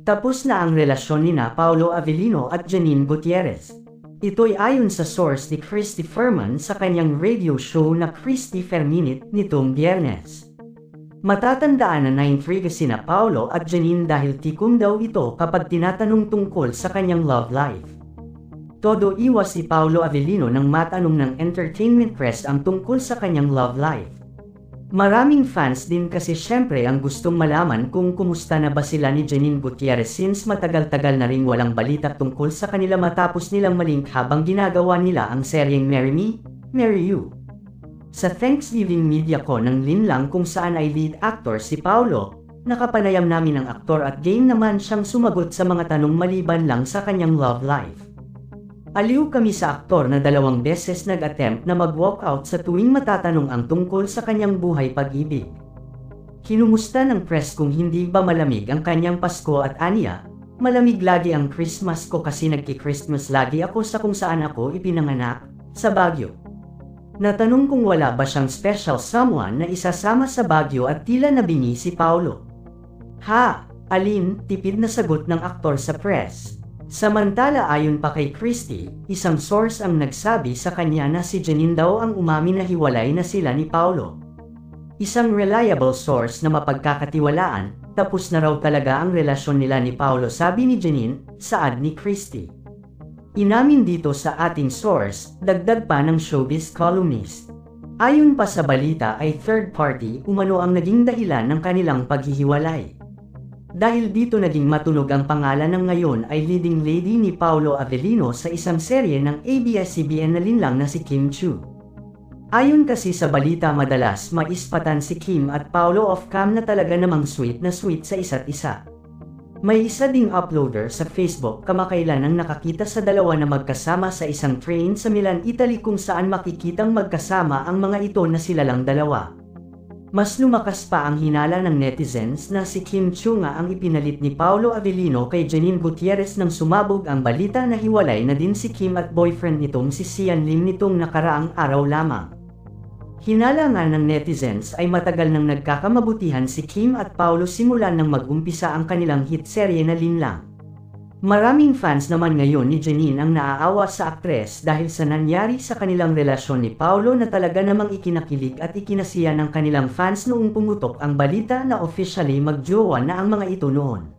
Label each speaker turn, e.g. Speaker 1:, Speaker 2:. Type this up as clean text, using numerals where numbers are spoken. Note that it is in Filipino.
Speaker 1: Tapos na ang relasyon nina Paolo Avellino at Janine Gutierrez. Ito'y ayon sa source ni Christy Ferman sa kanyang radio show na Christy Ferminit nitong Biyernes. Matatandaan na na-intriga sina Paolo at Janine dahil tikong daw ito kapag tinatanong tungkol sa kanyang love life. Todo iwas si Paolo Avellino nang matanong ng entertainment press ang tungkol sa kanyang love life. Maraming fans din kasi syempre ang gustong malaman kung kumusta na ba sila ni Janine Gutierrez since matagal-tagal na ring walang balita tungkol sa kanila matapos nilang malink habang ginagawa nila ang seryeng Marry Me, Marry You. Sa Thanksgiving media ko ng linlang kung saan ay lead actor si Paolo, nakapanayam namin ang aktor at game naman siyang sumagot sa mga tanong maliban lang sa kanyang love life. Aliw kami sa aktor na 2 beses nag-attempt na mag-walkout sa tuwing matatanong ang tungkol sa kanyang buhay pag-ibig. Kinumusta ng press kung hindi ba malamig ang kanyang Pasko at aniya, malamig lagi ang Christmas ko kasi nagki-Christmas lagi ako sa kung saan ako ipinanganak, sa Baguio. Natanong kung wala ba siyang special someone na isasama sa Baguio at tila nabingi si Paolo. Ha, alin, tipid na sagot ng aktor sa press. Samantala ayon pa kay Christy, isang source ang nagsabi sa kanya na si Janine daw ang umamin na hiwalay na sila ni Paolo. Isang reliable source na mapagkakatiwalaan, tapos na raw talaga ang relasyon nila ni Paolo sabi ni Janine, saad ni Christy. Inamin dito sa ating source, dagdag pa ng showbiz columnist. Ayon pa sa balita ay third party umano ang naging dahilan ng kanilang paghihiwalay. Dahil dito naging matunog ang pangalan ng ngayon ay leading lady ni Paolo Avellino sa isang serye ng ABS-CBN na linlang na si Kim Chiu. Ayon kasi sa balita madalas maispatan si Kim at Paolo off-cam na talaga namang sweet na sweet sa isa't isa. May isa ding uploader sa Facebook kamakailan ang nakakita sa dalawa na magkasama sa isang train sa Milan, Italy kung saan makikitang magkasama ang mga ito na sila lang dalawa. Mas lumakas pa ang hinala ng netizens na si Kim Chiu nga ang ipinalit ni Paolo Avellino kay Janine Gutierrez nang sumabog ang balita na hiwalay na din si Kim at boyfriend nitong si Sian Lim nitong nakaraang araw lamang. Hinala nga ng netizens ay matagal nang nagkakamabutihan si Kim at Paolo simulan nang mag-umpisa ang kanilang hit serye na linlang. Maraming fans naman ngayon ni Janine ang naaawa sa aktres dahil sa nangyari sa kanilang relasyon ni Paolo na talaga namang ikinakilig at ikinasiya ng kanilang fans noong pumutok ang balita na officially magjowa na ang mga ito noon.